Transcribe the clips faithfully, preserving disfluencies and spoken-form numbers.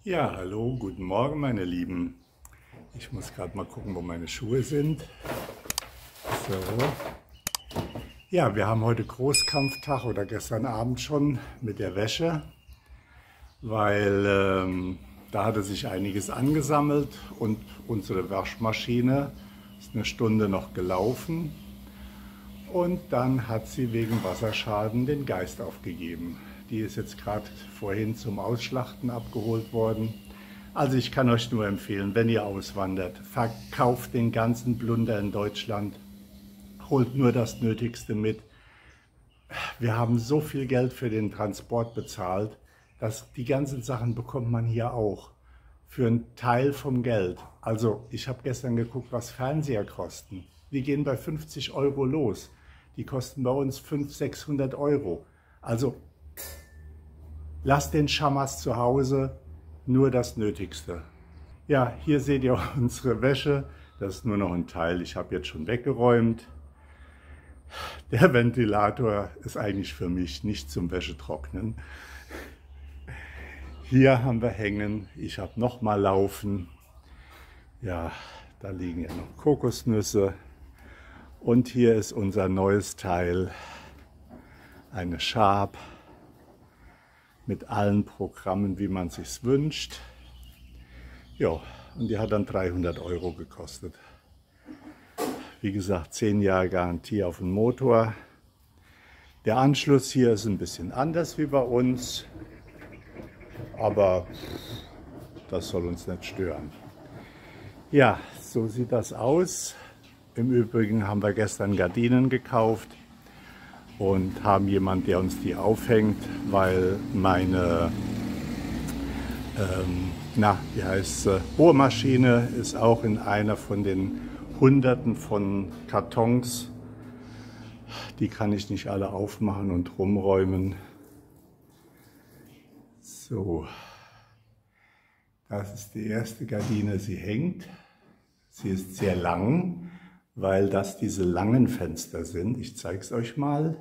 Ja, hallo, guten Morgen, meine Lieben. Ich muss gerade mal gucken, wo meine Schuhe sind. So. Ja, wir haben heute Großkampftag oder gestern Abend schon mit der Wäsche, weil ähm, da hatte sich einiges angesammelt und unsere Waschmaschine ist eine Stunde noch gelaufen und dann hat sie wegen Wasserschaden den Geist aufgegeben. Die ist jetzt gerade vorhin zum Ausschlachten abgeholt worden. Also ich kann euch nur empfehlen, wenn ihr auswandert, verkauft den ganzen Plunder in Deutschland, holt nur das Nötigste mit. Wir haben so viel Geld für den Transport bezahlt, dass die ganzen Sachen bekommt man hier auch für einen Teil vom Geld. Also ich habe gestern geguckt, was Fernseher kosten. Die gehen bei fünfzig Euro los. Die kosten bei uns fünfhundert, sechshundert Euro. Also lasst den Schamas zu Hause, nur das Nötigste. Ja, hier seht ihr unsere Wäsche. Das ist nur noch ein Teil. Ich habe jetzt schon weggeräumt. Der Ventilator ist eigentlich für mich nicht zum Wäschetrocknen. Hier haben wir hängen. Ich habe noch mal laufen. Ja, da liegen ja noch Kokosnüsse. Und hier ist unser neues Teil. Eine Sharp. Mit allen Programmen, wie man sich's wünscht. Ja, und die hat dann dreihundert Euro gekostet. Wie gesagt, zehn Jahre Garantie auf den Motor. Der Anschluss hier ist ein bisschen anders wie bei uns, aber das soll uns nicht stören. Ja, so sieht das aus. Im Übrigen haben wir gestern Gardinen gekauft und haben jemanden, der uns die aufhängt, weil meine, ähm, na, wie heißt es, Bohrmaschine ist auch in einer von den Hunderten von Kartons. Die kann ich nicht alle aufmachen und rumräumen. So, das ist die erste Gardine, sie hängt. Sie ist sehr lang, weil das diese langen Fenster sind. Ich zeige es euch mal.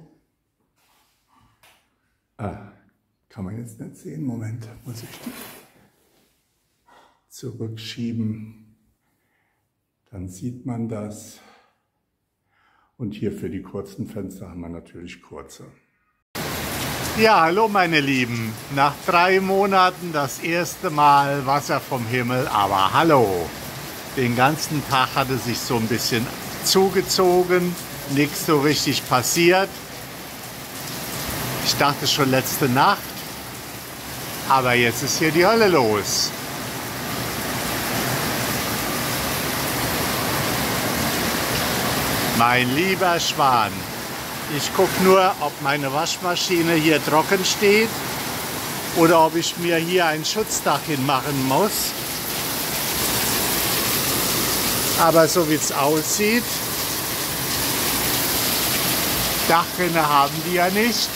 Ah, kann man jetzt nicht sehen. Moment, muss ich die zurückschieben. Dann sieht man das. Und hier für die kurzen Fenster haben wir natürlich kurze. Ja, hallo meine Lieben. Nach drei Monaten das erste Mal Wasser vom Himmel, aber hallo. Den ganzen Tag hatte sich so ein bisschen zugezogen, nichts so richtig passiert. Ich dachte schon letzte Nacht, aber jetzt ist hier die Hölle los. Mein lieber Schwan, ich gucke nur, ob meine Waschmaschine hier trocken steht oder ob ich mir hier ein Schutzdach hinmachen muss. Aber so wie es aussieht, Dachrinne haben die ja nicht.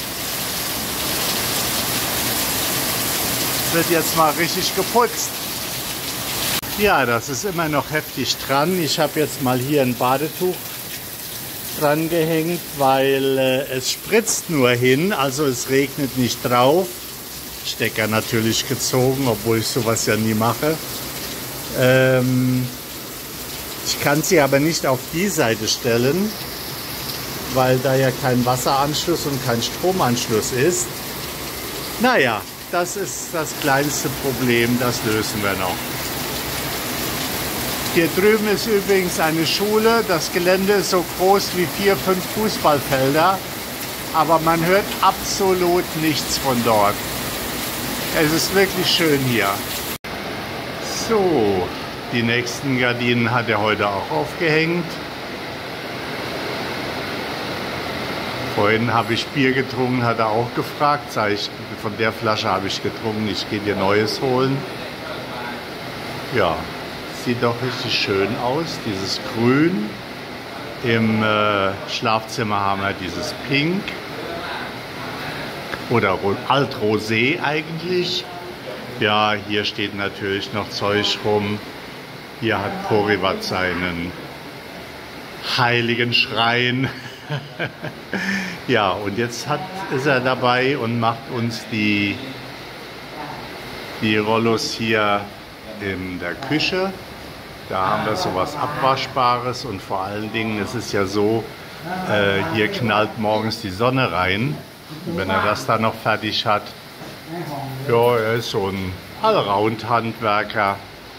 Wird jetzt mal richtig geputzt. Ja, das ist immer noch heftig dran. Ich habe jetzt mal hier ein Badetuch dran gehängt, weil äh, es spritzt nur hin, also es regnet nicht drauf. Stecker natürlich gezogen, obwohl ich sowas ja nie mache. Ähm, Ich kann sie aber nicht auf die Seite stellen, weil da ja kein Wasseranschluss und kein Stromanschluss ist. Naja, das ist das kleinste Problem, das lösen wir noch. Hier drüben ist übrigens eine Schule. Das Gelände ist so groß wie vier, fünf Fußballfelder, aber man hört absolut nichts von dort. Es ist wirklich schön hier. So. Die nächsten Gardinen hat er heute auch aufgehängt. Vorhin habe ich Bier getrunken, hat er auch gefragt. Sag ich, von der Flasche habe ich getrunken, ich gehe dir Neues holen. Ja, sieht doch richtig schön aus, dieses Grün. Im äh, Schlafzimmer haben wir dieses Pink oder Altrosé eigentlich. Ja, hier steht natürlich noch Zeug rum. Hier hat Porivat seinen heiligen Schrein. Ja, und jetzt hat, ist er dabei und macht uns die Die Rollos hier in der Küche. Da haben wir sowas Abwaschbares und vor allen Dingen, es ist ja so, äh, hier knallt morgens die Sonne rein. Und wenn er das dann noch fertig hat, ja, er ist so ein Allround-Handwerker.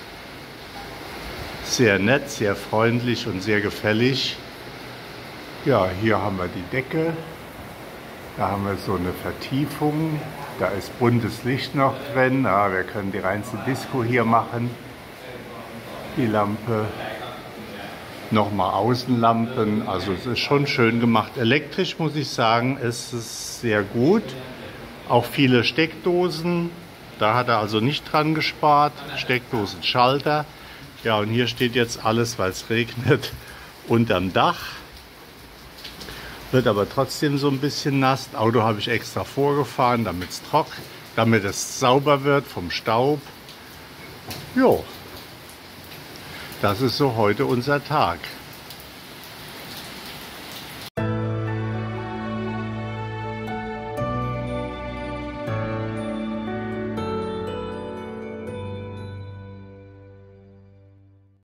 Sehr nett, sehr freundlich und sehr gefällig. Ja, hier haben wir die Decke. Da haben wir so eine Vertiefung. Da ist buntes Licht noch drin. Ja, wir können die reinste Disco hier machen. Die Lampe. Nochmal Außenlampen. Also es ist schon schön gemacht. Elektrisch muss ich sagen, ist es sehr gut. Auch viele Steckdosen. Da hat er also nicht dran gespart. Steckdosenschalter. Ja, und hier steht jetzt alles, weil es regnet, unterm Dach. Wird aber trotzdem so ein bisschen nass. Das Auto habe ich extra vorgefahren, damit es trocken, damit es sauber wird vom Staub. Jo, das ist so heute unser Tag.